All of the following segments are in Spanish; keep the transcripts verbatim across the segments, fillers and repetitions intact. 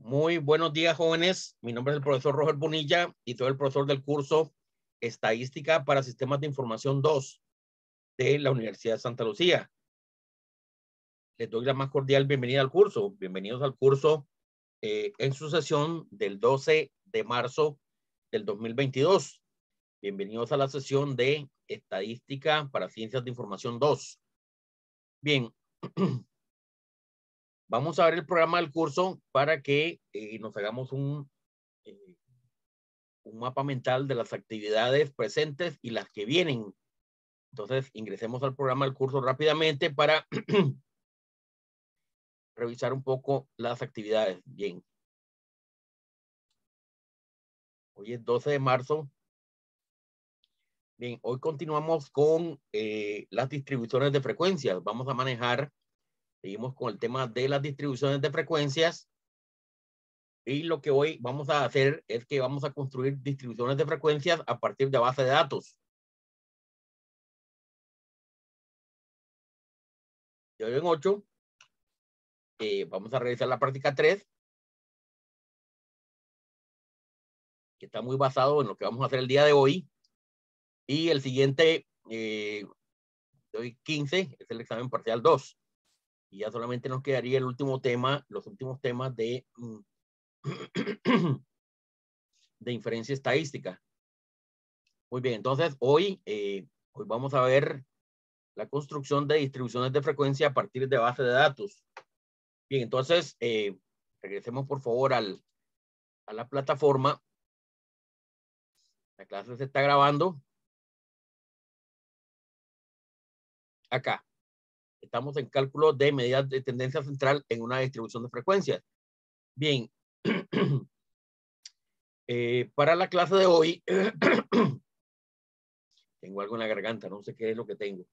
Muy buenos días, jóvenes. Mi nombre es el profesor Roger Bonilla y soy el profesor del curso Estadística para Sistemas de Información dos de la Universidad de Santa Lucía. Les doy la más cordial bienvenida al curso. Bienvenidos al curso eh, en su sesión del doce de marzo del dos mil veintidós. Bienvenidos a la sesión de Estadística para Ciencias de Información dos. Bien. Vamos a ver el programa del curso para que eh, nos hagamos un, eh, un mapa mental de las actividades presentes y las que vienen. Entonces, ingresemos al programa del curso rápidamente para revisar un poco las actividades. Bien. Hoy es doce de marzo. Bien, hoy continuamos con eh, las distribuciones de frecuencias. Vamos a manejar, seguimos con el tema de las distribuciones de frecuencias. Y lo que hoy vamos a hacer es que vamos a construir distribuciones de frecuencias a partir de base de datos. De hoy en ocho, eh, vamos a realizar la práctica tres, que está muy basado en lo que vamos a hacer el día de hoy. Y el siguiente, eh, de hoy quince, es el examen parcial dos. Y ya solamente nos quedaría el último tema, los últimos temas de, de inferencia estadística. Muy bien, entonces hoy, eh, hoy vamos a ver la construcción de distribuciones de frecuencia a partir de base de datos. Bien, entonces, eh, regresemos por favor al, a la plataforma. La clase se está grabando. Acá. Estamos en cálculo de medidas de tendencia central en una distribución de frecuencias. Bien. eh, para la clase de hoy, tengo algo en la garganta, no sé qué es lo que tengo.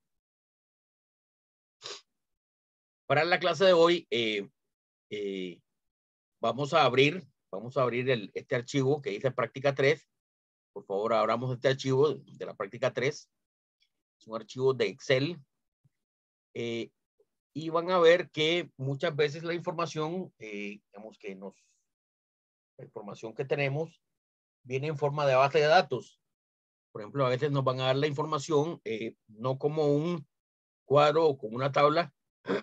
Para la clase de hoy, eh, eh, vamos a abrir, vamos a abrir el, este archivo que dice práctica tres. Por favor, abramos este archivo de la práctica tres. Es un archivo de Excel. Eh, y van a ver que muchas veces la información, eh, digamos que nos, la información que tenemos viene en forma de base de datos. Por ejemplo, a veces nos van a dar la información eh, no como un cuadro o como una tabla,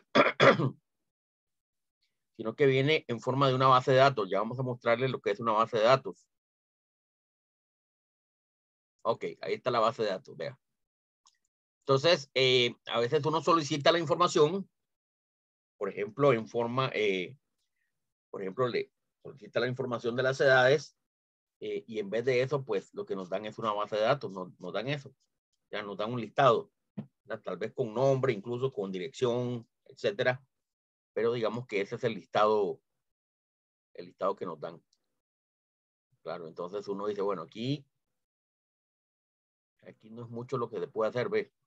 sino que viene en forma de una base de datos. Ya vamos a mostrarles lo que es una base de datos. Ok, ahí está la base de datos, vea. Entonces, eh, a veces uno solicita la información, por ejemplo, en forma, eh, por ejemplo, le solicita la información de las edades, eh, y en vez de eso, pues lo que nos dan es una base de datos, no, nos dan eso, ya nos dan un listado, ¿verdad? Tal vez con nombre, incluso con dirección, etcétera, pero digamos que ese es el listado, el listado que nos dan. Claro, entonces uno dice, bueno, aquí, aquí no es mucho lo que se puede hacer, ¿ve?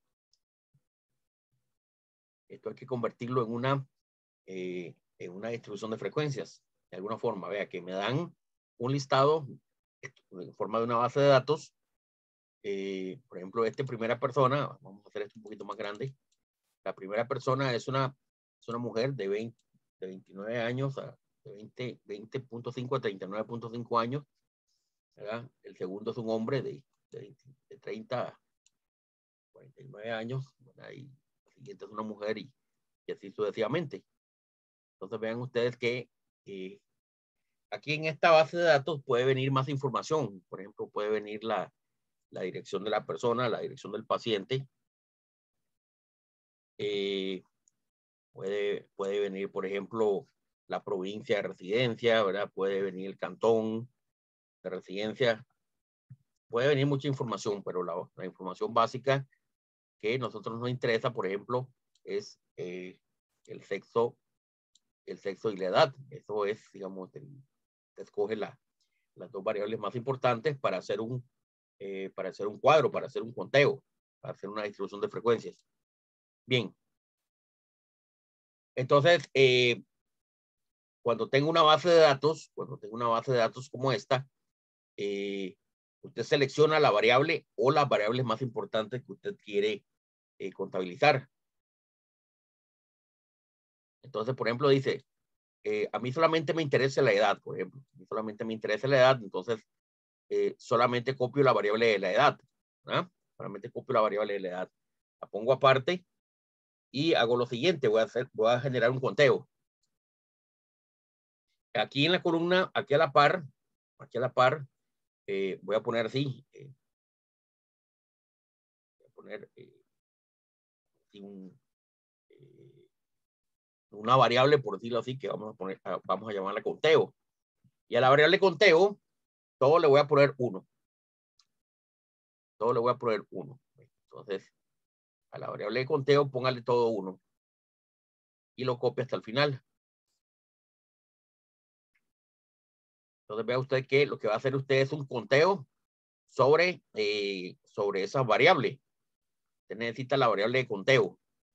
Esto hay que convertirlo en una, eh, en una distribución de frecuencias, de alguna forma, vea, que me dan un listado en forma de una base de datos. Eh, por ejemplo, esta primera persona, vamos a hacer esto un poquito más grande. La primera persona es una, es una mujer de, veinte, de veintinueve años, a, de veinte punto cinco a treinta y nueve punto cinco años, ¿verdad? El segundo es un hombre de, de, de treinta a cuarenta y nueve años, ¿verdad? Y la siguiente es una mujer y, y así sucesivamente. Entonces vean ustedes que eh, aquí en esta base de datos puede venir más información. Por ejemplo, puede venir la, la dirección de la persona, la dirección del paciente. Eh, puede, puede venir, por ejemplo, la provincia de residencia, ¿verdad? Puede venir el cantón de residencia. Puede venir mucha información, pero la, la información básica que a nosotros nos interesa, por ejemplo, es eh, el sexo, el sexo y la edad. Eso es, digamos, el, se escoge la, las dos variables más importantes para hacer un, eh, para hacer un cuadro, para hacer un conteo, para hacer una distribución de frecuencias. Bien. Entonces, eh, cuando tengo una base de datos, cuando tengo una base de datos como esta, eh, usted selecciona la variable o las variables más importantes que usted quiere eh, contabilizar. Entonces, por ejemplo, dice, eh, a mí solamente me interesa la edad, por ejemplo. A mí solamente me interesa la edad, entonces eh, solamente copio la variable de la edad. ¿Ah? Solamente copio la variable de la edad. La pongo aparte y hago lo siguiente. Voy a, hacer, voy a generar un conteo. Aquí en la columna, aquí a la par, aquí a la par, eh, voy a poner así. Eh, voy a poner eh, un, eh, una variable, por decirlo así, que vamos a poner, vamos a llamarla conteo. Y a la variable conteo, todo le voy a poner uno. Todo le voy a poner uno. Entonces, a la variable de conteo, póngale todo uno. Y lo copia hasta el final. Entonces, vea usted que lo que va a hacer usted es un conteo sobre, eh, sobre esa variable. Usted necesita la variable de conteo.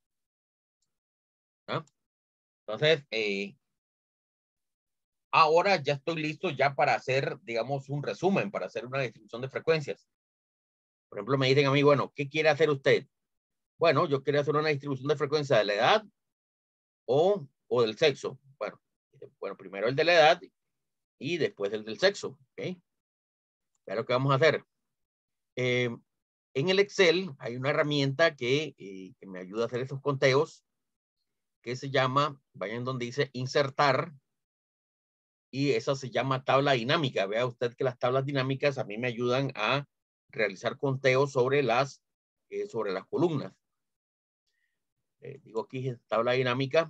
¿Ah? Entonces, eh, ahora ya estoy listo ya para hacer, digamos, un resumen, para hacer una distribución de frecuencias. Por ejemplo, me dicen a mí, bueno, ¿qué quiere hacer usted? Bueno, yo quiero hacer una distribución de frecuencia de la edad o, o del sexo. Bueno, bueno, primero el de la edad y después el del sexo. ¿Okay? Ya lo que vamos a hacer. Eh, en el Excel hay una herramienta que, eh, que me ayuda a hacer esos conteos que se llama, vayan donde dice insertar, y esa se llama tabla dinámica. Vea usted que las tablas dinámicas a mí me ayudan a realizar conteos sobre las, eh, sobre las columnas. Eh, digo aquí tabla dinámica,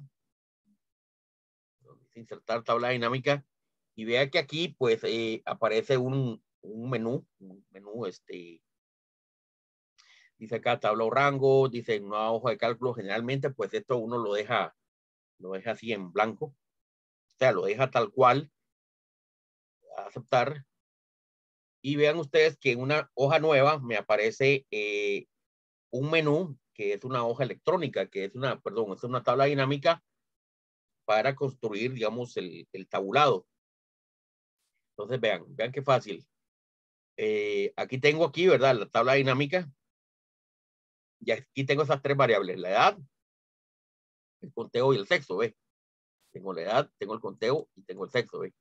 insertar tabla dinámica, y vea que aquí pues eh, aparece un, un menú, un menú este, dice acá tabla o rango, dice una hoja de cálculo. Generalmente pues esto uno lo deja, lo deja así en blanco, o sea, lo deja tal cual, aceptar, y vean ustedes que en una hoja nueva me aparece eh, un menú que es una hoja electrónica, que es una, perdón, es una tabla dinámica para construir, digamos, el, el tabulado. Entonces vean, vean qué fácil. Eh, aquí tengo aquí, ¿verdad? La tabla dinámica. Y aquí tengo esas tres variables, la edad, el conteo y el sexo, ¿ve? Tengo la edad, tengo el conteo y tengo el sexo, ¿ve?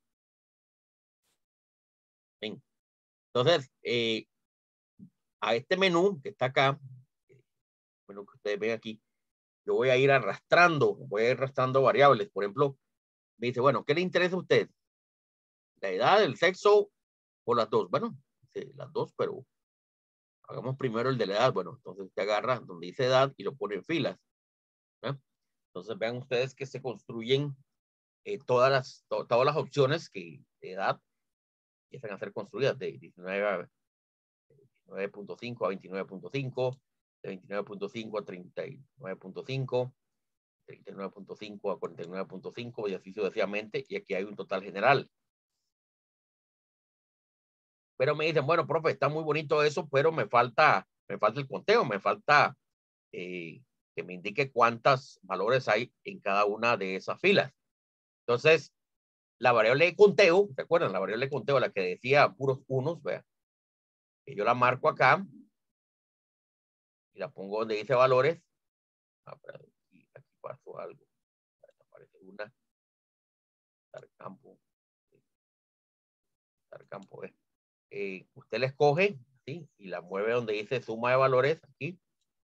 Bien. Entonces, eh, a este menú que está acá, bueno, que ustedes ven aquí, yo voy a ir arrastrando, voy a ir arrastrando variables. Por ejemplo, me dice, bueno, ¿qué le interesa a usted? ¿La edad, el sexo o las dos? Bueno, sí, las dos, pero hagamos primero el de la edad. Bueno, entonces usted agarra donde dice edad y lo pone en filas. ¿Eh? Entonces vean ustedes que se construyen eh, todas, las, to, todas las opciones que de edad empiezan a ser construidas de diecinueve punto cinco a veintinueve punto cinco, de veintinueve punto cinco a treinta y nueve punto cinco, treinta y nueve punto cinco a cuarenta y nueve punto cinco y así sucesivamente, y aquí hay un total general. Pero me dicen, bueno, profe, está muy bonito eso, pero me falta, me falta el conteo, me falta eh, que me indique cuántos valores hay en cada una de esas filas. Entonces, la variable de conteo, ¿se acuerdan? La variable de conteo, la que decía puros unos, vea, que yo la marco acá y la pongo donde dice valores. Ah, aquí, aquí pasó algo. Aparece una. Dar campo. Dar campo, ¿eh? Eh, usted la escoge, ¿sí? Y la mueve donde dice suma de valores, aquí.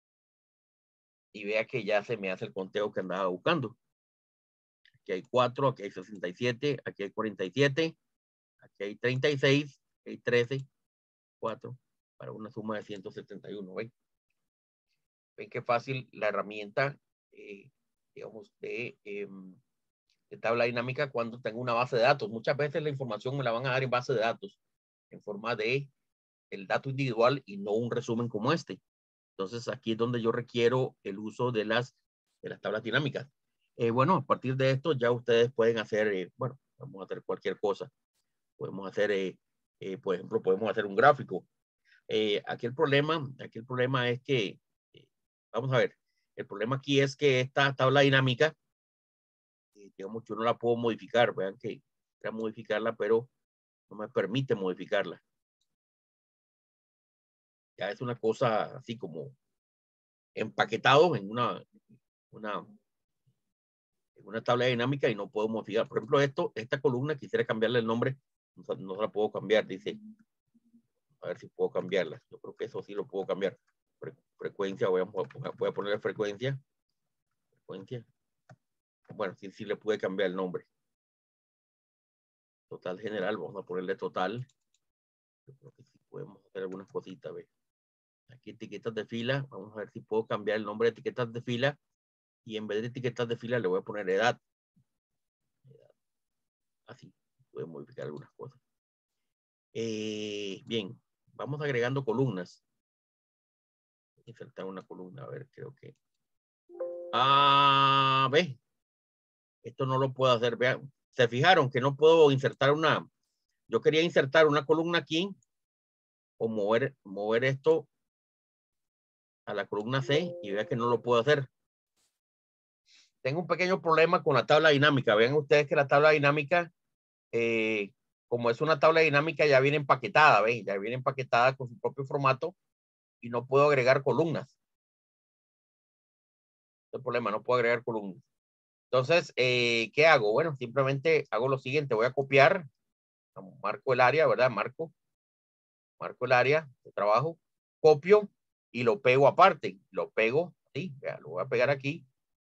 Y vea que ya se me hace el conteo que andaba buscando. Aquí hay cuatro, aquí hay sesenta y siete, aquí hay cuarenta y siete, aquí hay treinta y seis, aquí hay trece, cuatro, para una suma de ciento setenta y uno. ¿Ven? Ven qué fácil la herramienta, eh, digamos, de, eh, de tabla dinámica cuando tengo una base de datos. Muchas veces la información me la van a dar en base de datos, en forma de el dato individual y no un resumen como este. Entonces aquí es donde yo requiero el uso de las, de las tablas dinámicas. Eh, bueno, a partir de esto ya ustedes pueden hacer, eh, bueno, vamos a hacer cualquier cosa. Podemos hacer, eh, eh, por ejemplo, podemos hacer un gráfico. Eh, aquí el problema, aquí el problema es que, eh, vamos a ver, el problema aquí es que esta tabla dinámica, eh, digamos, yo no la puedo modificar. Vean que quiero modificarla, pero no me permite modificarla. Ya es una cosa así como empaquetado en una, una en una tabla dinámica y no puedo modificar. Por ejemplo, esto, esta columna quisiera cambiarle el nombre, no, no la puedo cambiar, dice. A ver si puedo cambiarla. Yo creo que eso sí lo puedo cambiar. Fre frecuencia, voy a, voy a ponerle frecuencia. Frecuencia. Bueno, sí, sí le pude cambiar el nombre. Total general, vamos a ponerle total. Yo creo que sí podemos hacer algunas cositas, ¿ves? Aquí etiquetas de fila, vamos a ver si puedo cambiar el nombre de etiquetas de fila y en vez de etiquetas de fila le voy a poner edad. Así, puedo modificar algunas cosas. Eh, bien, vamos agregando columnas. Insertar una columna, a ver, creo que... Ah, ve. Esto no lo puedo hacer, vean. Se fijaron que no puedo insertar una... Yo quería insertar una columna aquí o mover, mover esto a la columna C y vea que no lo puedo hacer. Tengo un pequeño problema con la tabla dinámica. Vean ustedes que la tabla dinámica, eh, como es una tabla dinámica, ya viene empaquetada, ¿ven? Ya viene empaquetada con su propio formato y no puedo agregar columnas. El problema, no puedo agregar columnas. Entonces, eh, ¿qué hago? Bueno, simplemente hago lo siguiente. Voy a copiar, marco el área, ¿verdad? Marco, marco el área de trabajo, copio y lo pego aparte. Lo pego, sí, vea, lo voy a pegar aquí.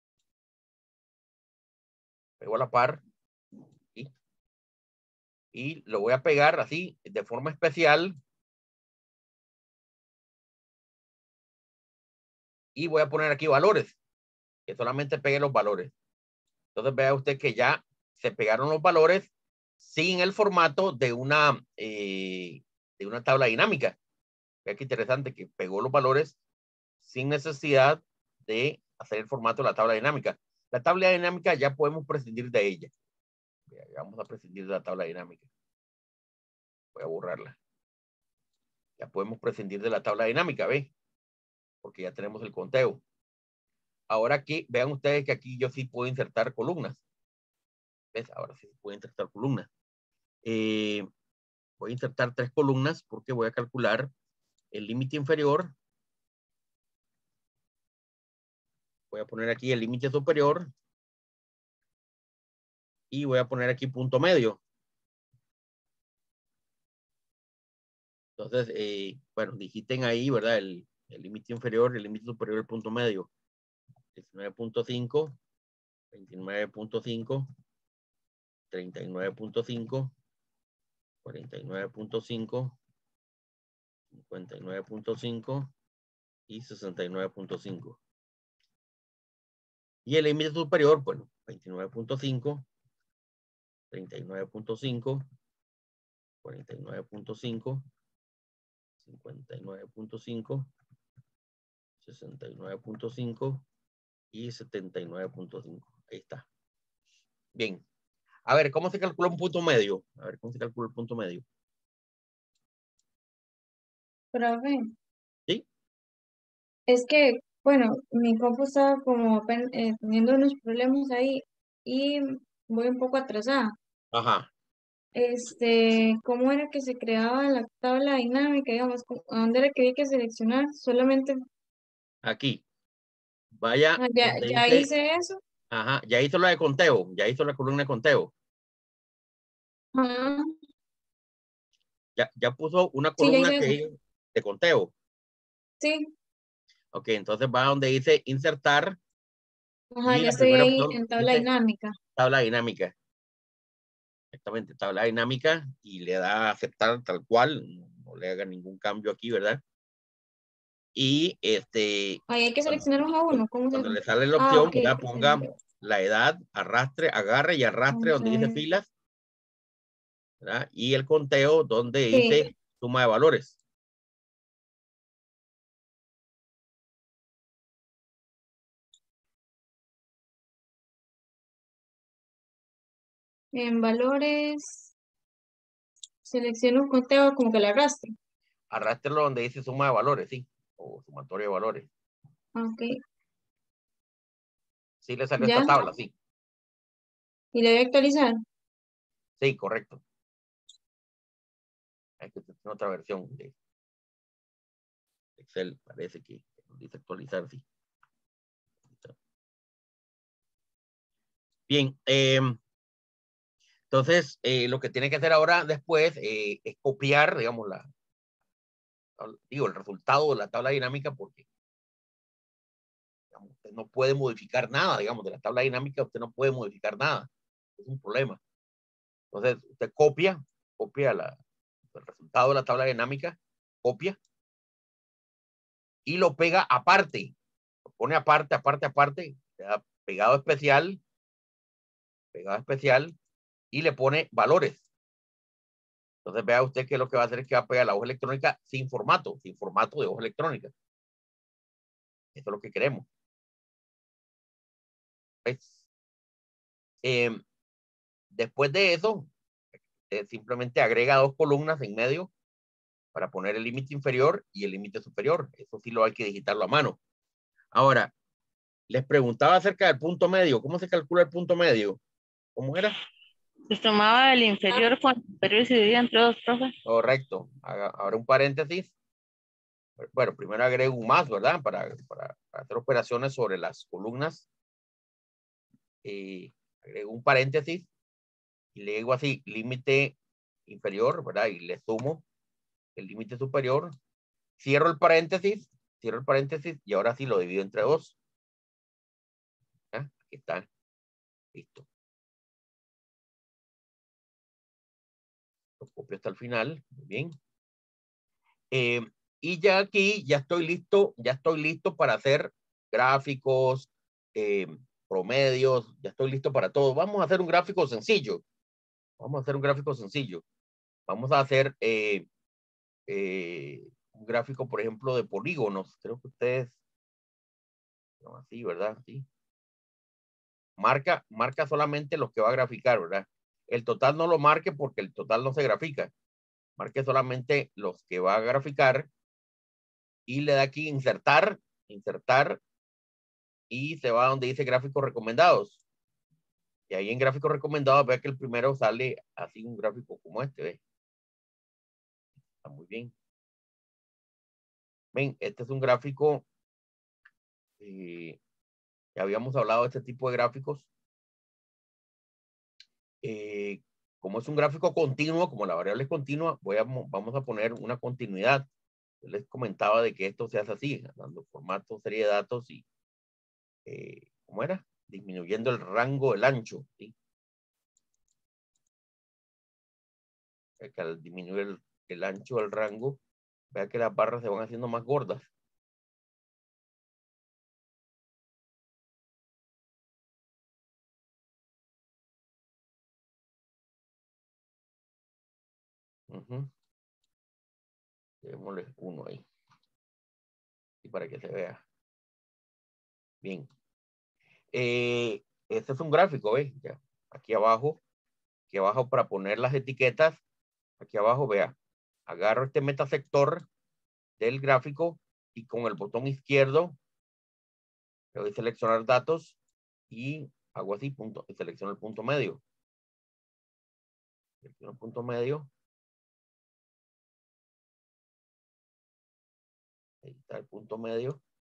Pego a la par. ¿sí? Y lo voy a pegar así, de forma especial. Y voy a poner aquí valores. Que solamente pegue los valores. Entonces vea usted que ya se pegaron los valores sin el formato de una, eh, de una tabla dinámica. Vea qué interesante que pegó los valores sin necesidad de hacer el formato de la tabla dinámica. La tabla dinámica ya podemos prescindir de ella. Vamos a prescindir de la tabla dinámica. Voy a borrarla. Ya podemos prescindir de la tabla dinámica, ¿ve? Porque ya tenemos el conteo. Ahora aquí, vean ustedes que aquí yo sí puedo insertar columnas. ¿Ves? Ahora sí puedo insertar columnas. Eh, voy a insertar tres columnas porque voy a calcular el límite inferior. Voy a poner aquí el límite superior. Y voy a poner aquí punto medio. Entonces, eh, bueno, digiten ahí, ¿verdad? El límite inferior, el límite superior, el punto medio. diecinueve punto cinco, veintinueve punto cinco, treinta y nueve punto cinco, cuarenta y nueve punto cinco, cincuenta y nueve punto cinco y sesenta y nueve punto cinco. Y el límite superior, bueno, veintinueve punto cinco, treinta y nueve punto cinco, cuarenta y nueve punto cinco, cincuenta y nueve punto cinco, sesenta y nueve punto cinco y setenta y nueve punto cinco. Ahí está. Bien. A ver, ¿cómo se calcula un punto medio? A ver, ¿cómo se calcula el punto medio? Profe, ¿Sí? es que, bueno, mi compu estaba como apen- eh, teniendo unos problemas ahí y voy un poco atrasada. Ajá. Este, ¿cómo era que se creaba la tabla dinámica? Digamos, ¿cómo- ¿a dónde era que había que seleccionar? Solamente, Aquí. Vaya ah, ya, donde ya dice, hice eso. ajá, ya hizo la de conteo, ya hizo la columna de conteo. Ajá, Ya, ya puso una sí, ya columna hice que eso. es de conteo. Sí, Ok, entonces va donde dice insertar ajá, y ya la estoy primera ahí opción en tabla dice dinámica. tabla dinámica. Exactamente, tabla dinámica y le da a aceptar tal cual, no, no le haga ningún cambio aquí, ¿verdad? Y este, Ahí hay que cuando, seleccionar uno a uno, ¿cómo se cuando hace? le sale la Ah, opción, ok, ¿verdad? déjame Ponga ver. la edad, arrastre, agarre y arrastre Vamos a donde dice ver. filas, ¿verdad? Y el conteo donde Sí, dice suma de valores. en valores, selecciono un conteo como que le arrastre. Arrástrelo donde dice suma de valores, sí, o sumatorio de valores. Ok, Sí le salió esta ya, tabla, sí. y le voy a actualizar. Sí, correcto. Hay que tener otra versión de Excel, parece que dice actualizar, sí. Bien, eh, entonces eh, lo que tiene que hacer ahora después eh, es copiar, digamos, la, digo, el resultado de la tabla dinámica, porque digamos, usted no puede modificar nada, digamos, de la tabla dinámica, usted no puede modificar nada. Es un problema. Entonces, usted copia, copia la, el resultado de la tabla dinámica, copia, y lo pega aparte. Lo pone aparte, aparte, aparte, pegado especial, pegado especial, y le pone valores. Entonces, vea usted que lo que va a hacer es que va a pegar la hoja electrónica sin formato, sin formato de hoja electrónica. Eso es lo que queremos. ¿Ves? Eh, después de eso, eh, simplemente agrega dos columnas en medio para poner el límite inferior y el límite superior. Eso sí lo hay que digitarlo a mano. Ahora, les preguntaba acerca del punto medio. ¿Cómo se calcula el punto medio? ¿Cómo era? Se tomaba el inferior con el superior y se dividía entre dos, profe. Correcto. Haga, ahora un paréntesis. Bueno, primero agrego un más, ¿verdad? Para, para, para hacer operaciones sobre las columnas. Eh, agrego un paréntesis y le digo así, límite inferior, ¿verdad? Y le sumo el límite superior. Cierro el paréntesis, cierro el paréntesis y ahora sí lo divido entre dos. ¿Ya? Aquí está. Listo. Lo copio hasta el final. Muy bien. Eh, y ya aquí ya estoy listo, ya estoy listo para hacer gráficos, eh, promedios, ya estoy listo para todo. Vamos a hacer un gráfico sencillo. Vamos a hacer un gráfico sencillo. Vamos a hacer eh, eh, un gráfico, por ejemplo, de polígonos. Creo que ustedes, no, así, ¿verdad? Sí. Marca, marca solamente los que va a graficar, ¿verdad? El total no lo marque porque el total no se grafica. Marque solamente los que va a graficar y le da aquí insertar, insertar y se va a donde dice gráficos recomendados. Y ahí en gráficos recomendados ve que el primero sale así un gráfico como este, ¿ve? Está muy bien. Ven, este es un gráfico, eh, ya habíamos hablado de este tipo de gráficos. Eh, como es un gráfico continuo, como la variable es continua, voy a, vamos a poner una continuidad. Yo les comentaba de que esto se hace así, dando formato, serie de datos y, eh, ¿cómo era? Disminuyendo el rango del ancho, ¿sí? Que al disminuir el, el ancho del rango, vea que las barras se van haciendo más gordas. Uh-huh. Démosle uno ahí. Y para que se vea. Bien. Eh, este es un gráfico, ¿ves? Ya. Aquí abajo, aquí abajo para poner las etiquetas, aquí abajo, vea, agarro este metasector del gráfico y con el botón izquierdo le doy seleccionar datos y hago así, punto, y selecciono el punto medio. Selecciono el punto medio. Ahí está el punto medio.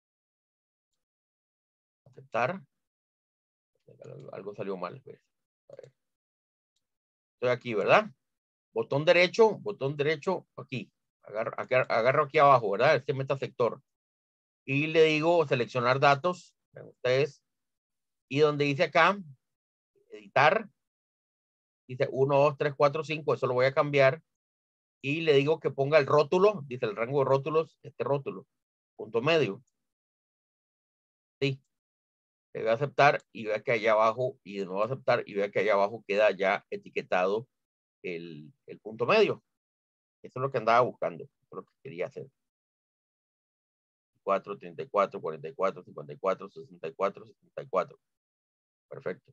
Aceptar. Algo salió mal, pues. A ver. Estoy aquí, ¿verdad? Botón derecho, botón derecho, aquí. Agarro, agarro, agarro aquí abajo, ¿verdad? Este metasector. Y le digo seleccionar datos. Vean ustedes. Y donde dice acá, editar, dice uno, dos, tres, cuatro, cinco. Eso lo voy a cambiar. Y le digo que ponga el rótulo. Dice el rango de rótulos, este rótulo. Punto medio. Sí. Le voy a aceptar y vea que allá abajo, y de nuevo aceptar y vea que allá abajo queda ya etiquetado el, el punto medio. Eso es lo que andaba buscando. Eso es lo que quería hacer. cuatro, treinta y cuatro, cuarenta y cuatro, cincuenta y cuatro, sesenta y cuatro, setenta y cuatro. Perfecto.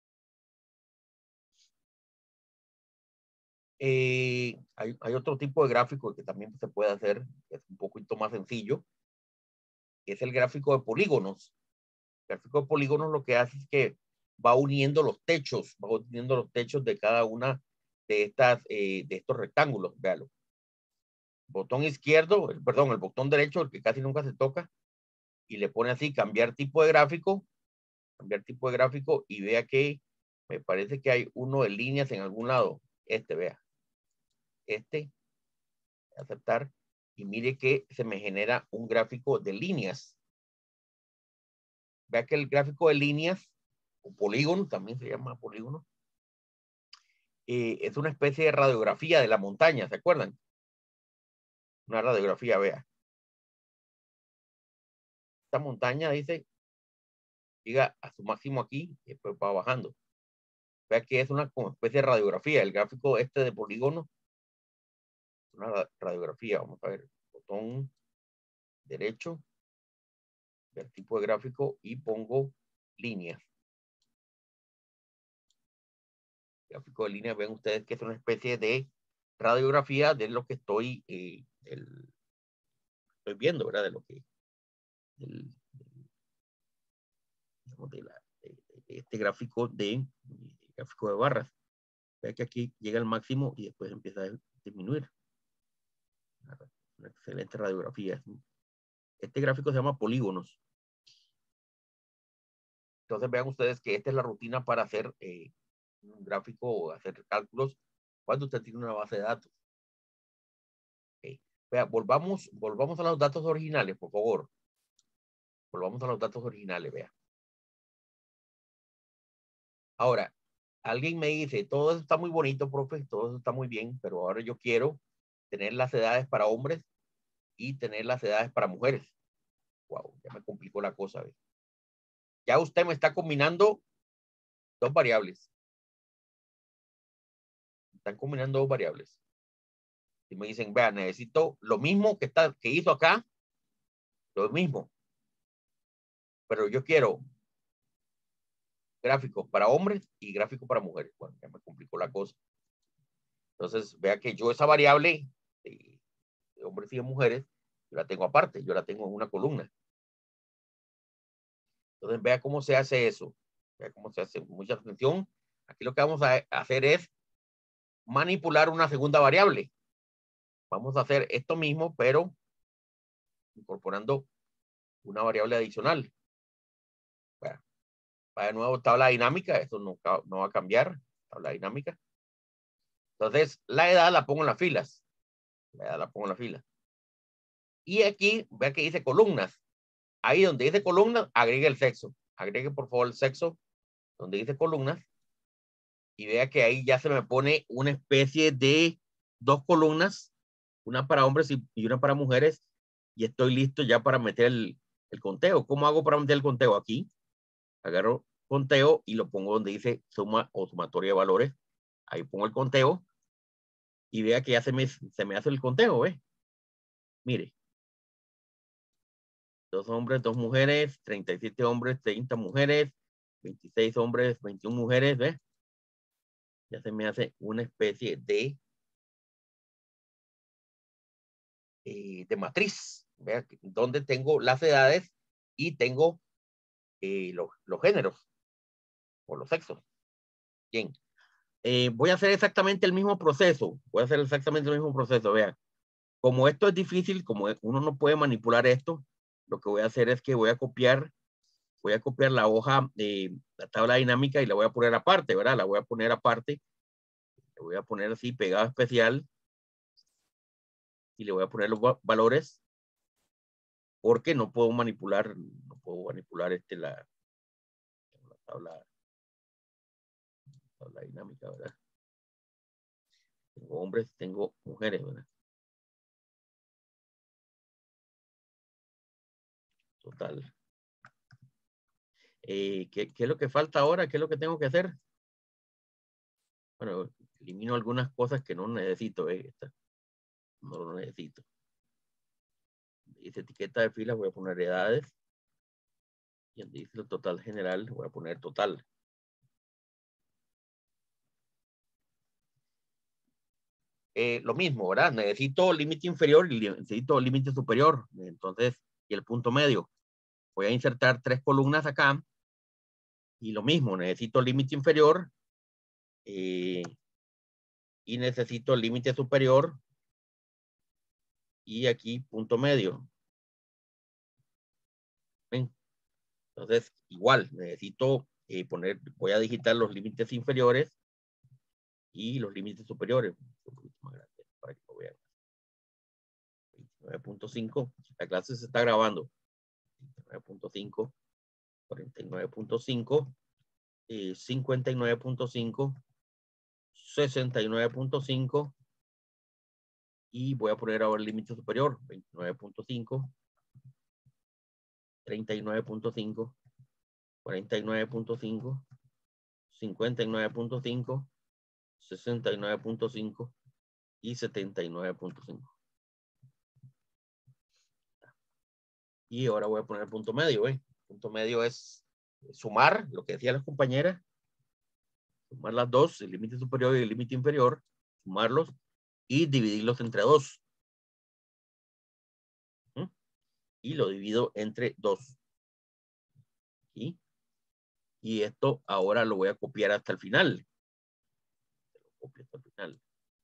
Eh, hay, hay otro tipo de gráfico que también se puede hacer, que es un poquito más sencillo, que es el gráfico de polígonos. El gráfico de polígonos lo que hace es que va uniendo los techos, va uniendo los techos de cada una de estas, eh, de estos rectángulos. Véalo. Botón izquierdo, perdón, el botón derecho, el que casi nunca se toca, y le pone así, cambiar tipo de gráfico, cambiar tipo de gráfico y vea que me parece que hay uno de líneas en algún lado. Este, vea. Este. Aceptar. Y mire que se me genera un gráfico de líneas. Vea que el gráfico de líneas, o polígono, también se llama polígono, eh, es una especie de radiografía de la montaña, ¿se acuerdan? Una radiografía, vea. Esta montaña dice, llega a su máximo aquí y después va bajando. Vea que es una como especie de radiografía. El gráfico este de polígono, una radiografía. Vamos a ver, botón derecho, ver tipo de gráfico y pongo líneas. Gráfico de líneas, ven ustedes que es una especie de radiografía de lo que estoy, eh, el, estoy viendo, ¿verdad? De lo que, del, digamos, de, la, de, de este gráfico de, de gráfico de barras. Vea que aquí llega al máximo y después empieza a disminuir. Una excelente radiografía. Este gráfico se llama polígonos. Entonces vean ustedes que esta es la rutina para hacer eh, un gráfico o hacer cálculos cuando usted tiene una base de datos. Okay. Vea, volvamos, volvamos a los datos originales, por favor. Volvamos a los datos originales, vea. Ahora, alguien me dice, todo eso está muy bonito, profe, todo eso está muy bien, pero ahora yo quiero tener las edades para hombres y tener las edades para mujeres. Wow, ya me complicó la cosa, ¿ve? Ya usted me está combinando dos variables. Están combinando dos variables. Y me dicen, vea, necesito lo mismo que, está, que hizo acá, lo mismo. Pero yo quiero gráficos para hombres y gráficos para mujeres. Bueno, ya me complicó la cosa. Entonces, vea que yo esa variable de, de hombres y de mujeres, yo la tengo aparte, yo la tengo en una columna. Entonces, vea cómo se hace eso. Vea cómo se hace. Mucha atención. Aquí lo que vamos a hacer es manipular una segunda variable. Vamos a hacer esto mismo, pero incorporando una variable adicional. Bueno, va de nuevo tabla dinámica. Esto no, no va a cambiar. Tabla dinámica. Entonces, la edad la pongo en las filas. La edad la pongo en la fila. Y aquí, vea que dice columnas. Ahí donde dice columnas, agregue el sexo. Agregue, por favor, el sexo donde dice columnas. Y vea que ahí ya se me pone una especie de dos columnas. Una para hombres y, y una para mujeres. Y estoy listo ya para meter el, el conteo. ¿Cómo hago para meter el conteo? Aquí. Agarro conteo y lo pongo donde dice suma o sumatoria de valores. Ahí pongo el conteo. Y vea que ya se me, se me hace el conteo, ¿ve? Mire. Dos hombres, dos mujeres, treinta y siete hombres, treinta mujeres, veintiséis hombres, veintiuna mujeres, ¿ves? Ya se me hace una especie de, eh, de matriz, ¿ve? Donde tengo las edades y tengo eh, los, los géneros o los sexos. Bien. Eh, voy a hacer exactamente el mismo proceso. Voy a hacer exactamente el mismo proceso, vean. Como esto es difícil, como uno no puede manipular esto, lo que voy a hacer es que voy a copiar voy a copiar la hoja de la tabla dinámica y la voy a poner aparte, ¿verdad? La voy a poner aparte. Le voy a poner así, pegado especial. Y le voy a poner los valores. Porque no puedo manipular, no puedo manipular este, la, la tabla, la tabla dinámica, ¿verdad? Tengo hombres, tengo mujeres, ¿verdad? Total. Eh, ¿qué, ¿Qué es lo que falta ahora? ¿Qué es lo que tengo que hacer? Bueno, elimino algunas cosas que no necesito. Eh, esta, no lo necesito. Dice etiqueta de filas, voy a poner edades. Y donde dice el total general, voy a poner total. Eh, lo mismo, ¿verdad? Necesito límite inferior y necesito límite superior. Entonces, y el punto medio. Voy a insertar tres columnas acá. Y lo mismo, necesito límite inferior. Eh, y necesito límite superior. Y aquí punto medio. ¿Ven? Entonces, igual, necesito eh, poner, voy a digitar los límites inferiores y los límites superiores. Un poquito más grande para que lo vean. veintinueve punto cinco, la clase se está grabando. veintinueve punto cinco, cuarenta y nueve punto cinco, eh, cincuenta y nueve punto cinco, sesenta y nueve punto cinco y voy a poner ahora el límite superior, veintinueve punto cinco, treinta y nueve punto cinco, cuarenta y nueve punto cinco, cincuenta y nueve punto cinco, sesenta y nueve punto cinco y setenta y nueve punto cinco. Y ahora voy a poner el punto medio. ¿eh? El punto medio es sumar lo que decían las compañeras, sumar las dos, el límite superior y el límite inferior, sumarlos y dividirlos entre dos. ¿Mm? Y lo divido entre dos. ¿Sí? Y esto ahora lo voy a copiar hasta el final. Lo copio hasta el final.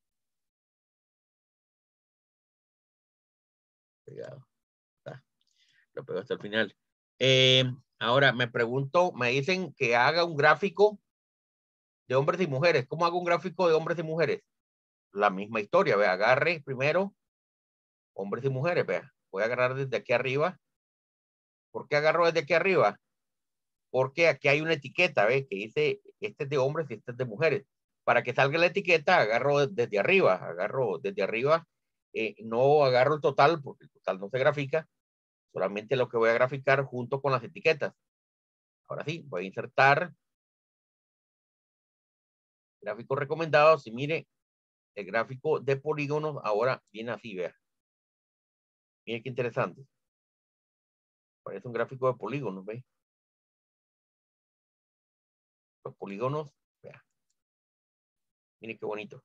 Pegado. Está. Lo pego hasta el final. Eh, ahora me pregunto, me dicen que haga un gráfico de hombres y mujeres. ¿Cómo hago un gráfico de hombres y mujeres? La misma historia, vea, agarre primero hombres y mujeres, vea. Voy a agarrar desde aquí arriba. ¿Por qué agarro desde aquí arriba? Porque aquí hay una etiqueta, ¿ve? Que dice, este es de hombres y este es de mujeres. Para que salga la etiqueta, agarro desde arriba, agarro desde arriba, eh, no agarro el total, porque el total no se grafica, solamente lo que voy a graficar junto con las etiquetas. Ahora sí, voy a insertar gráficos recomendados y mire, el gráfico de polígonos ahora viene así, vea. Mire qué interesante. Parece un gráfico de polígonos, ¿ve? Los polígonos, vea. Mire qué bonito.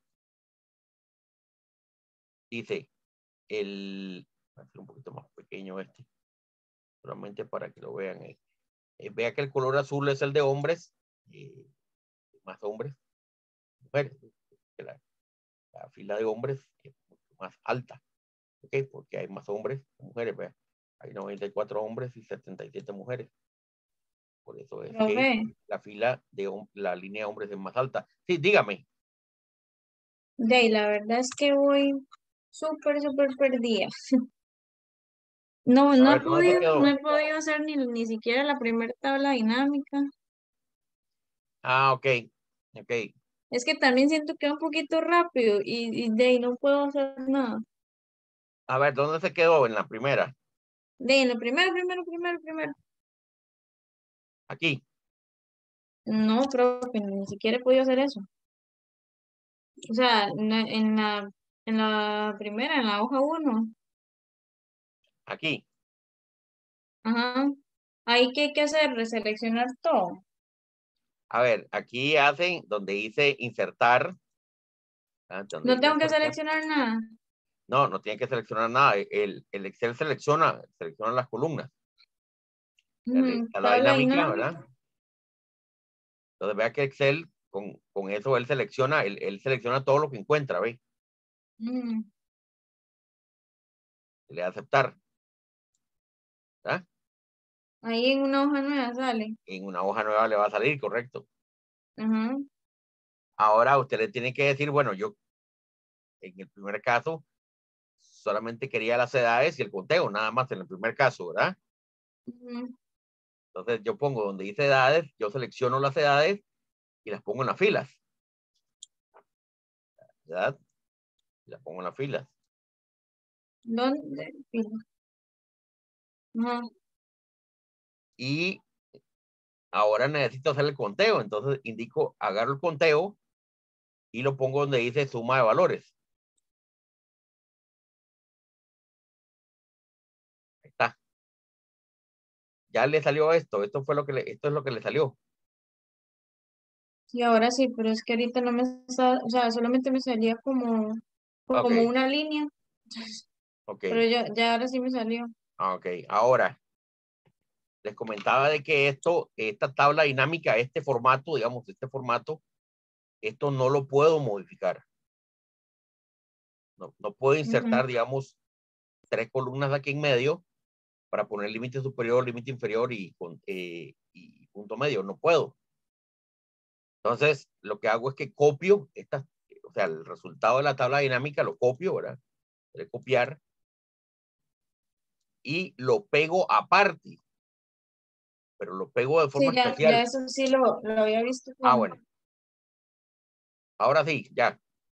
Dice, el, voy a hacer un poquito más pequeño este, solamente para que lo vean. Eh. Eh, vea que el color azul es el de hombres, eh, más hombres, mujeres. La, la fila de hombres es mucho más alta, ¿ok? Porque hay más hombres que mujeres, vea. Hay noventa y cuatro hombres y setenta y siete mujeres. Por eso es Profe, que la fila de la línea de hombres es más alta. Sí, dígame. de ahí la verdad es que voy súper, súper perdida. No, A no he ver, ¿dónde se podido, no quedó? he podido hacer ni, ni siquiera la primera tabla dinámica. Ah, ok. Ok. Es que también siento que va un poquito rápido y, y de ahí no puedo hacer nada. A ver, ¿dónde se quedó en la primera? De ahí en lo primero, primero, primero, primero. Aquí. No, profe, ni siquiera he podido hacer eso. O sea, en la, en la, en la primera, en la hoja uno. Aquí. Ajá. Ahí qué hay que hacer, reseleccionar todo. A ver, aquí hacen donde dice insertar. ¿Ah? Donde No dice tengo que insertar. seleccionar nada. No, no tiene que seleccionar nada. El, el Excel selecciona, selecciona las columnas. Ujú, La, la tabla dinámica, dinámica. ¿verdad? Entonces vea que Excel, con, con eso él selecciona, él, él selecciona todo lo que encuentra, ¿ve? Ujú. Le da aceptar. ¿Verdad? Ahí en una hoja nueva sale. En una hoja nueva le va a salir, correcto. Ajá. Ahora usted le tiene que decir, bueno, yo en el primer caso solamente quería las edades y el conteo, nada más en el primer caso, ¿verdad? Ujú. Entonces yo pongo donde dice edades, yo selecciono las edades y las pongo en las filas. ¿Verdad? Y las pongo en las filas. ¿Dónde? Ajá. Y ahora necesito hacer el conteo, entonces indico, agarro el conteo y lo pongo donde dice suma de valores. Ahí está. Ya le salió esto, esto fue lo que le, esto es lo que le salió. Sí, ahora sí, pero es que ahorita no me está, o sea, solamente me salía como, Ok, como una línea, ok, pero ya, ya ahora sí me salió. ok. Ahora, les comentaba de que esto, esta tabla dinámica, este formato, digamos, este formato, esto no lo puedo modificar. No, no puedo Ujú. insertar, digamos, tres columnas aquí en medio para poner límite superior, límite inferior y, eh, y punto medio. No puedo. Entonces, lo que hago es que copio esta, o sea, el resultado de la tabla dinámica lo copio, ¿verdad? Voy a copiar y lo pego aparte, pero lo pego de forma Sí, ya, especial. ya eso sí lo, lo había visto. Ah, Con... bueno. Ahora sí, ya.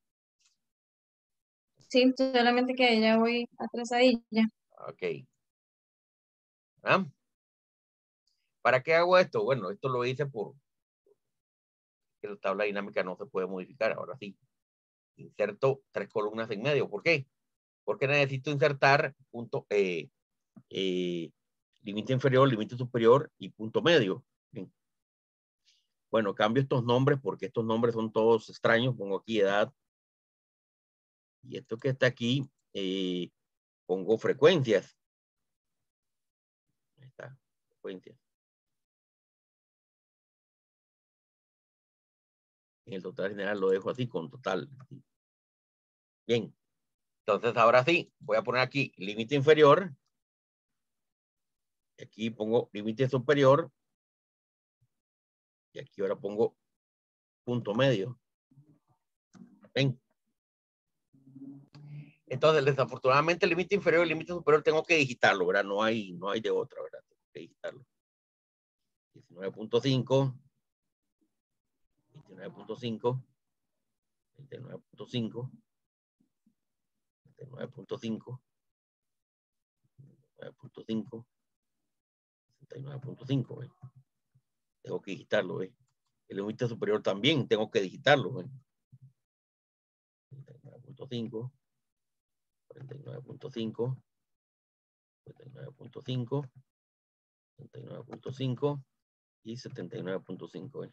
Sí, solamente que ya voy atrasadilla. Ok. ¿Ah? ¿Para qué hago esto? Bueno, esto lo hice por que la tabla dinámica no se puede modificar. Ahora sí. Inserto tres columnas en medio. ¿Por qué? Porque necesito insertar punto, eh, eh, límite inferior, límite superior y punto medio. Bien. Bueno, cambio estos nombres porque estos nombres son todos extraños. Pongo aquí edad. Y esto que está aquí, eh, pongo frecuencias. Ahí está, frecuencias. En el total general lo dejo así con total. Bien. Entonces ahora sí, voy a poner aquí límite inferior. Aquí pongo límite superior. Y aquí ahora pongo punto medio. Ven. Entonces, desafortunadamente, el límite inferior y el límite superior tengo que digitarlo, ¿verdad? No hay, no hay de otra, ¿verdad? Tengo que digitarlo. diecinueve punto cinco. veintinueve punto cinco. veintinueve punto cinco. veintinueve punto cinco. veintinueve punto cinco. sesenta y nueve punto cinco, ¿eh? Tengo que digitarlo, ¿eh? El límite superior también tengo que digitarlo, ¿eh? treinta y nueve punto cinco. cuarenta y nueve punto cinco. cincuenta y nueve punto cinco. setenta y nueve punto cinco y setenta y nueve punto cinco. ¿eh?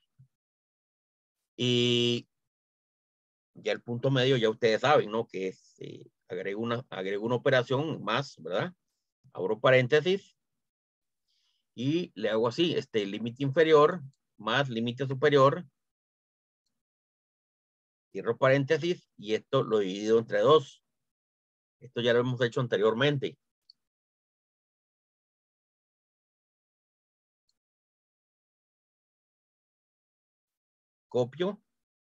Y ya el punto medio, ya ustedes saben, ¿no? Que es, eh, agrego, una, agrego una operación más, ¿verdad? Abro paréntesis y le hago así, este límite inferior más límite superior. Cierro paréntesis y esto lo divido entre dos. Esto ya lo hemos hecho anteriormente. Copio.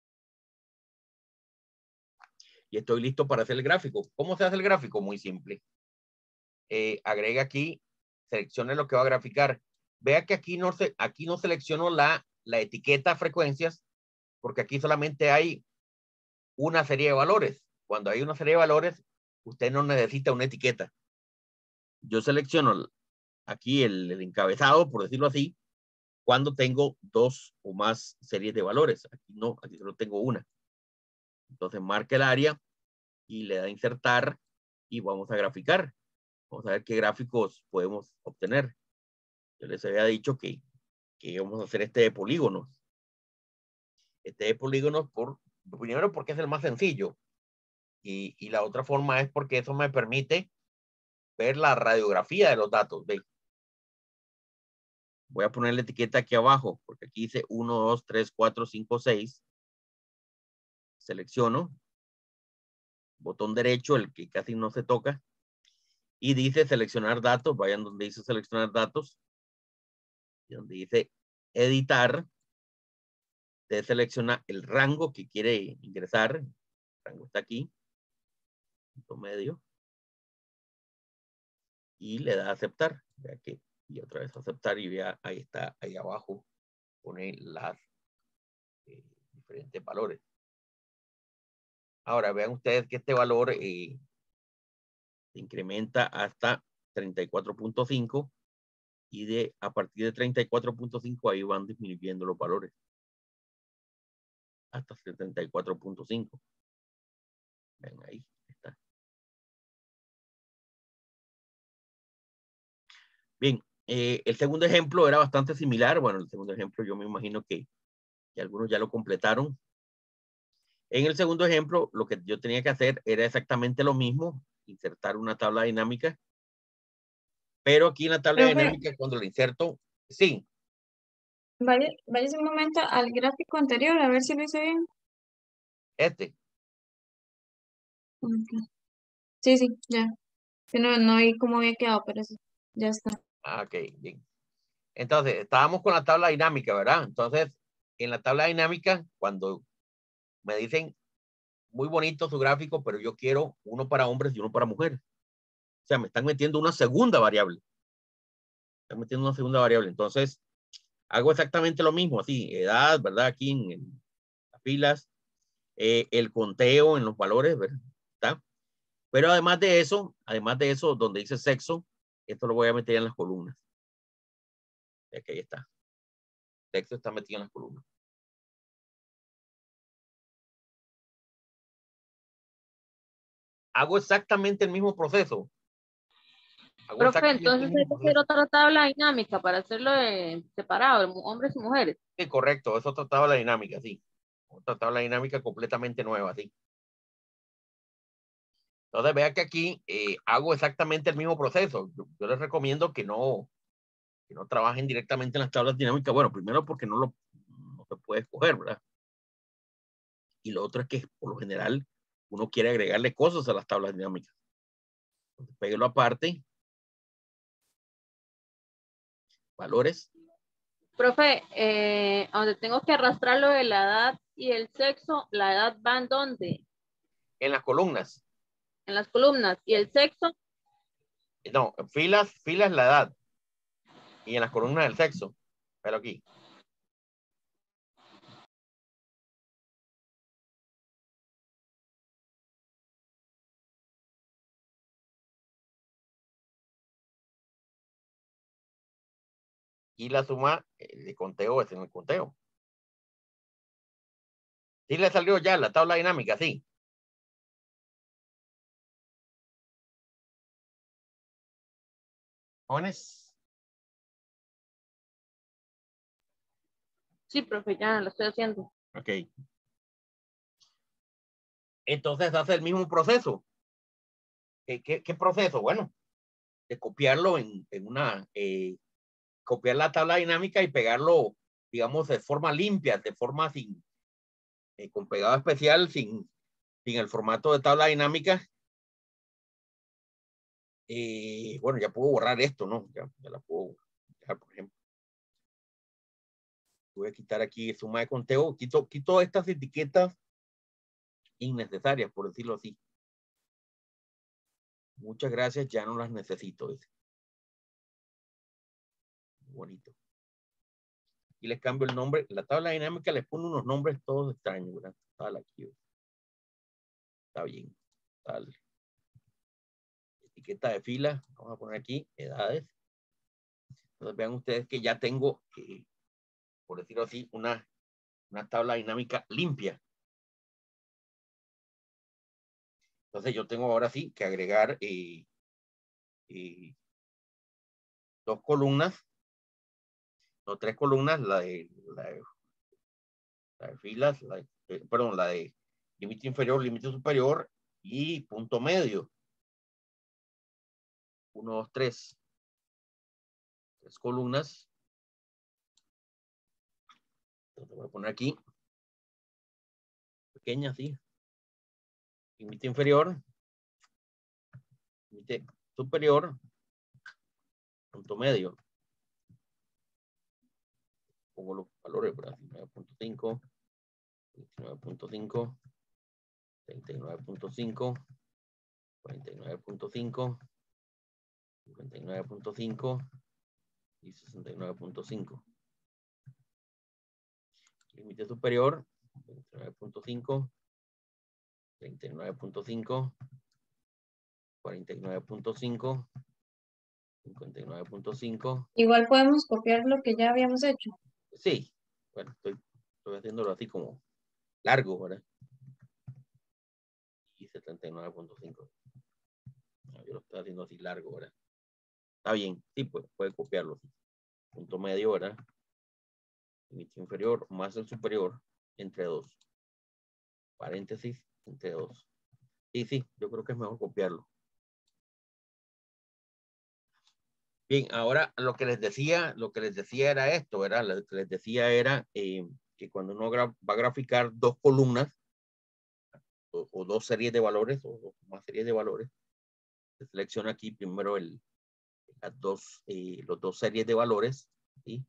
Y estoy listo para hacer el gráfico. ¿Cómo se hace el gráfico? Muy simple. Eh, agrega aquí, seleccione lo que va a graficar. Vea que aquí no, se, aquí no selecciono la, la etiqueta frecuencias, porque aquí solamente hay una serie de valores. Cuando hay una serie de valores, usted no necesita una etiqueta. Yo selecciono aquí el, el encabezado, por decirlo así, cuando tengo dos o más series de valores. Aquí no, aquí solo tengo una. Entonces marca el área y le da a insertar y vamos a graficar. Vamos a ver qué gráficos podemos obtener. Yo les había dicho que, que íbamos a hacer este de polígonos. Este de polígonos, por, primero porque es el más sencillo. Y, y la otra forma es porque eso me permite ver la radiografía de los datos. ¿Ve? Voy a poner la etiqueta aquí abajo, porque aquí dice uno, dos, tres, cuatro, cinco, seis. Selecciono. Botón derecho, el que casi no se toca. Y dice seleccionar datos. Vayan donde dice seleccionar datos. Y donde dice editar. Usted selecciona el rango que quiere ingresar. El rango está aquí. Punto medio. Y le da a aceptar. Vea que, y otra vez aceptar y vea, ahí está, ahí abajo. Pone las eh, diferentes valores. Ahora vean ustedes que este valor eh, se incrementa hasta treinta y cuatro punto cinco y de a partir de treinta y cuatro punto cinco ahí van disminuyendo los valores hasta setenta y cuatro punto cinco. Ven ahí está. Bien, eh, el segundo ejemplo era bastante similar. Bueno, el segundo ejemplo yo me imagino que, que algunos ya lo completaron. En el segundo ejemplo, lo que yo tenía que hacer era exactamente lo mismo, insertar una tabla dinámica. Pero aquí en la tabla Profe, dinámica, cuando lo inserto, sí. vaya, vaya un momento al gráfico anterior, a ver si lo hice bien. Este. Ok. Sí, sí, ya. Que no, no vi cómo había quedado, pero sí. Ya está. Ah, ok, bien. Entonces, estábamos con la tabla dinámica, ¿verdad? Entonces, en la tabla dinámica, cuando me dicen, muy bonito su gráfico, pero yo quiero uno para hombres y uno para mujeres. O sea, me están metiendo una segunda variable. Están metiendo una segunda variable. Entonces, hago exactamente lo mismo, así, edad, ¿verdad? Aquí en, en las filas, eh, el conteo en los valores, ¿verdad? ¿Está? Pero además de eso, además de eso, donde dice sexo, esto lo voy a meter en las columnas. Aquí ahí está. Sexo está metido en las columnas. Hago exactamente el mismo proceso. Hago Profe, exactamente el entonces hay mismo que hacer proceso. otra tabla dinámica para hacerlo de separado, hombres y mujeres. Sí, correcto. Es otra tabla dinámica, sí. Otra tabla dinámica completamente nueva, sí. Entonces, vea que aquí eh, hago exactamente el mismo proceso. Yo, yo les recomiendo que no, que no trabajen directamente en las tablas dinámicas. Bueno, primero porque no lo no se puede escoger, ¿verdad? Y lo otro es que por lo general uno quiere agregarle cosas a las tablas dinámicas. Entonces, péguelo aparte. Valores. Profe, eh, donde tengo que arrastrar lo de la edad y el sexo, ¿la edad va en dónde? En las columnas. En las columnas. ¿Y el sexo? No, en filas, filas la edad. Y en las columnas el sexo. Pero aquí. Y la suma de conteo es en el conteo. Sí le salió ya la tabla dinámica, sí. Jóvenes. Sí, profe, ya lo estoy haciendo. Ok. Entonces hace el mismo proceso. ¿Qué, qué, qué proceso? Bueno, de copiarlo en, en una, eh, copiar la tabla dinámica y pegarlo, digamos, de forma limpia, de forma sin, eh, con pegado especial, sin, sin el formato de tabla dinámica. Eh, bueno, ya puedo borrar esto, ¿no? Ya, ya la puedo dejar, por ejemplo. Voy a quitar aquí suma de conteo, quito, quito estas etiquetas innecesarias, por decirlo así. Muchas gracias, ya no las necesito. Dice. Bonito. Y les cambio el nombre. La tabla dinámica les pone unos nombres todos extraños, ¿verdad? Tal aquí. Está bien. Tal. Etiqueta de fila. Vamos a poner aquí edades. Entonces vean ustedes que ya tengo, eh, por decirlo así, una, una tabla dinámica limpia. Entonces yo tengo ahora sí que agregar eh, eh, dos columnas, o tres columnas, la de, la de, la de filas, la de, eh, perdón, la de límite inferior, límite superior y punto medio. Uno, dos, tres. Tres columnas. Entonces voy a poner aquí. Pequeña, sí. Límite inferior. Límite superior. Punto medio. Pongo los valores, ¿verdad? nueve punto cinco. veintinueve punto cinco. treinta y nueve punto cinco. cuarenta y nueve punto cinco. cincuenta y nueve punto cinco. Y sesenta y nueve punto cinco. Límite superior. veintinueve punto cinco. treinta y nueve punto cinco. cuarenta y nueve punto cinco. cincuenta y nueve punto cinco. Igual podemos copiar lo que ya habíamos hecho. Sí. Bueno, estoy, estoy haciéndolo así como largo, ¿verdad? Y setenta y nueve punto cinco. No, yo lo estoy haciendo así largo, ¿verdad? Está bien, sí, pues puede copiarlo. Sí. Punto medio, ¿verdad? Límite inferior más el superior entre dos. Paréntesis entre dos. Sí, sí, yo creo que es mejor copiarlo. Bien, ahora lo que les decía, lo que les decía era esto, ¿verdad? Lo que les decía era eh, que cuando uno gra va a graficar dos columnas o, o dos series de valores o dos más series de valores, se selecciona aquí primero el, las dos, eh, los dos series de valores, ¿sí?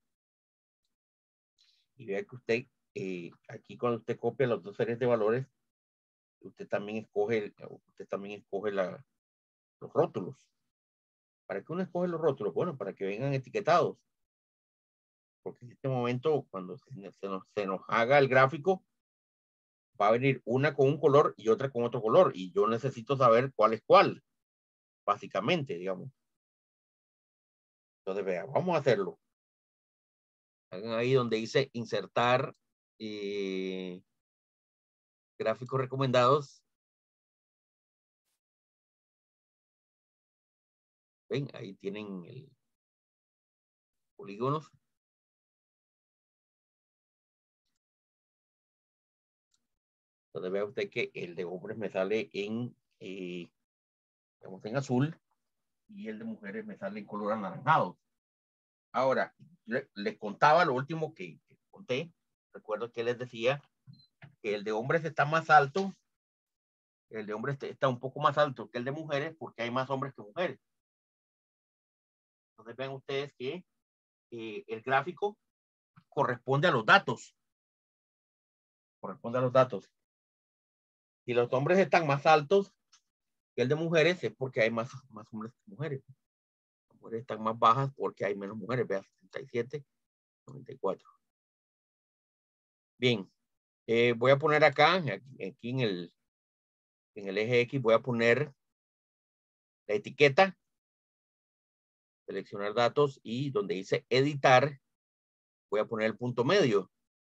Y vea que usted, eh, aquí cuando usted copia las dos series de valores, usted también escoge, usted también escoge la, los rótulos. ¿Para qué uno escoge los rótulos? Bueno, para que vengan etiquetados. Porque en este momento, cuando se, se, nos, se nos haga el gráfico, va a venir una con un color y otra con otro color. Y yo necesito saber cuál es cuál, básicamente, digamos. Entonces, vea, vamos a hacerlo. Hagan ahí donde dice insertar eh, gráficos recomendados. Ven, ahí tienen el polígonos. Entonces vea usted que el de hombres me sale en, eh, digamos, en azul y el de mujeres me sale en color anaranjado. Ahora, le, les contaba lo último que, que conté. Recuerdo que les decía que el de hombres está más alto. El de hombres está un poco más alto que el de mujeres porque hay más hombres que mujeres. Entonces ven ustedes que eh, el gráfico corresponde a los datos. Corresponde a los datos. Si los hombres están más altos que el de mujeres es porque hay más, más hombres que mujeres. Las mujeres están más bajas porque hay menos mujeres. Vean, setenta y siete, noventa y cuatro. Bien. Eh, voy a poner acá, aquí, aquí en, el, en el eje X, voy a poner la etiqueta, seleccionar datos y donde dice editar, voy a poner el punto medio.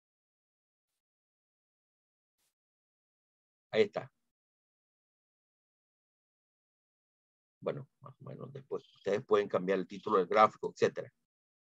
Ahí está. Bueno, más o menos después ustedes pueden cambiar el título del gráfico, etcétera.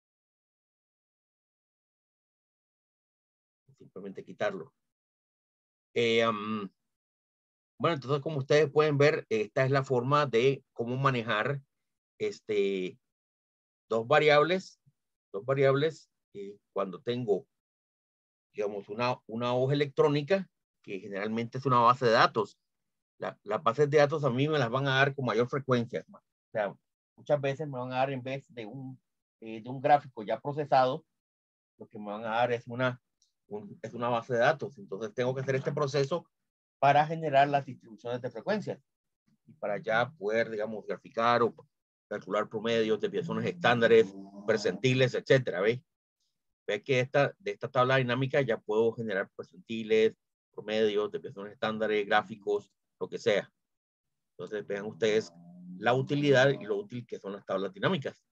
Simplemente quitarlo. Eh, um, bueno, entonces como ustedes pueden ver, esta es la forma de cómo manejar este, dos variables, dos variables eh, cuando tengo, digamos, una, una hoja electrónica que generalmente es una base de datos. La, las bases de datos a mí me las van a dar con mayor frecuencia. O sea, muchas veces me van a dar en vez de un, eh, de un gráfico ya procesado, lo que me van a dar es una, un, es una base de datos. Entonces tengo que hacer este proceso para generar las distribuciones de frecuencias y para ya poder, digamos, graficar o calcular promedios, desviaciones estándares, percentiles, etcétera. ¿Ve? Ve que esta, de esta tabla dinámica ya puedo generar percentiles, promedios, desviaciones estándares, gráficos, lo que sea. Entonces vean ustedes la utilidad y lo útil que son las tablas dinámicas.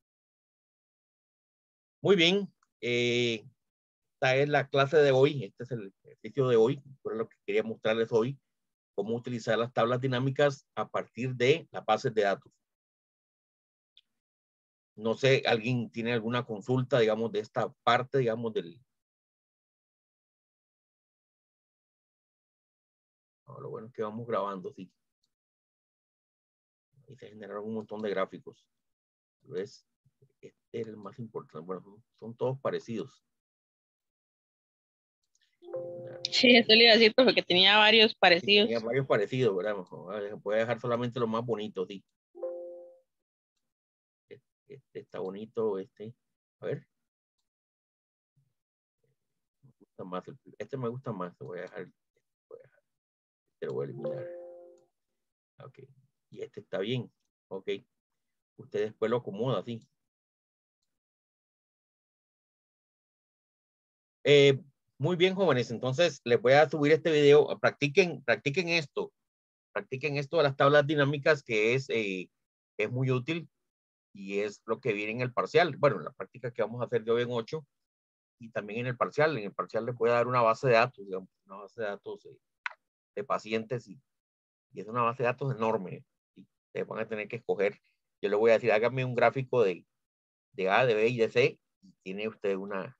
Muy bien. Eh, esta es la clase de hoy. Este es el ejercicio de hoy. Por lo que quería mostrarles hoy cómo utilizar las tablas dinámicas a partir de las bases de datos. No sé, ¿alguien tiene alguna consulta, digamos, de esta parte, digamos, del... No, lo bueno es que vamos grabando, sí. Y se generaron un montón de gráficos. ¿Ves? Este es el más importante. Bueno, son, son todos parecidos. Sí, eso le iba a decir, porque tenía varios parecidos. Sí, tenía varios parecidos, ¿verdad? Voy a dejar solamente los más bonitos, sí. Este está bonito, este. A ver. Me gusta más. Este me gusta más. Lo voy a dejar. Voy a dejar. Este lo voy a eliminar. Ok. Y este está bien. Ok. Usted después lo acomoda así. Eh, muy bien, jóvenes. Entonces les voy a subir este video. Practiquen, practiquen esto. Practiquen esto de las tablas dinámicas, que es, eh, es muy útil y es lo que viene en el parcial. Bueno, la práctica que vamos a hacer de hoy en ocho y también en el parcial. En el parcial les voy a dar una base de datos, digamos, una base de datos eh, de pacientes y, y es una base de datos enorme. Y ustedes van a tener que escoger. Yo le voy a decir, hágame un gráfico de, de A, de B y de C y tiene usted una,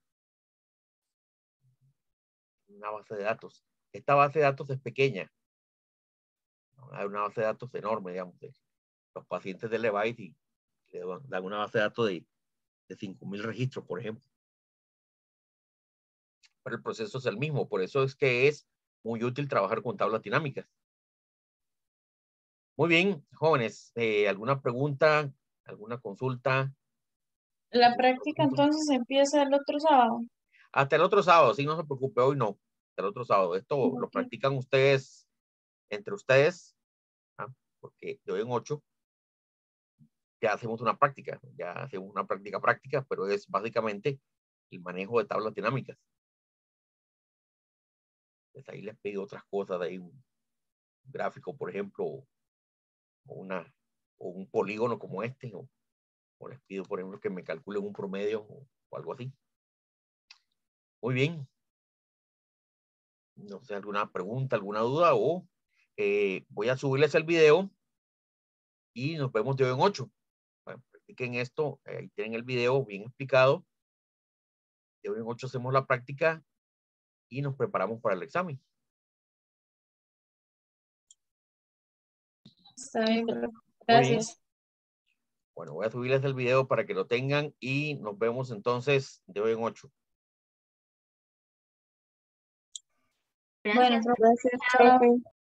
una base de datos. Esta base de datos es pequeña. Hay una base de datos enorme, digamos, de los pacientes de Levite y le dan una base de datos de, de cinco mil registros, por ejemplo. Pero el proceso es el mismo, por eso es que es muy útil trabajar con tablas dinámicas. Muy bien, jóvenes, eh, ¿alguna pregunta? ¿Alguna consulta? La práctica entonces empieza el otro sábado. Hasta el otro sábado, sí, no se preocupe, hoy no. Hasta el otro sábado. Esto Ok. lo practican ustedes, entre ustedes, ¿ah? Porque de hoy en ocho ya hacemos una práctica, ya hacemos una práctica práctica, pero es básicamente el manejo de tablas dinámicas. Pues ahí les pido otras cosas, de ahí un gráfico, por ejemplo, o, una, o un polígono como este, o, o les pido, por ejemplo, que me calculen un promedio o, o algo así. Muy bien. No sé, alguna pregunta, alguna duda, o eh, voy a subirles el video y nos vemos de hoy en ocho. Bueno, practiquen esto, eh, ahí tienen el video bien explicado. De hoy en ocho hacemos la práctica y nos preparamos para el examen. Está bien, profe. Muy bien. Gracias. Bueno, voy a subirles el video para que lo tengan y nos vemos entonces de hoy en ocho. Bueno, profe. Gracias, Chao. profe.